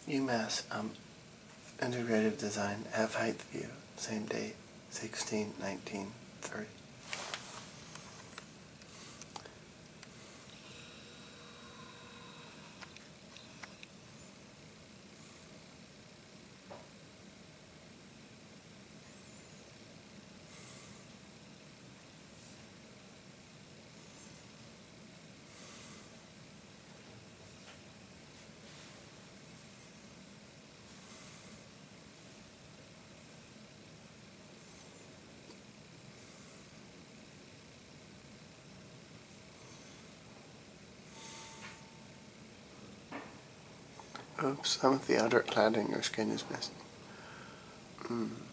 Umass Integrative Design Half-Height View, same date, 16/19/30. Oops, some of the outer cladding or skin is missing.